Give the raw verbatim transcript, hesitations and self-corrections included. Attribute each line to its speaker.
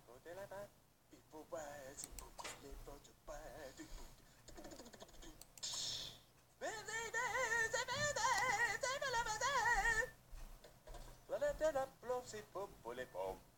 Speaker 1: de la main, il faut boire, il faut les portes de bois, du coup. La la la la, c'est pour les pommes.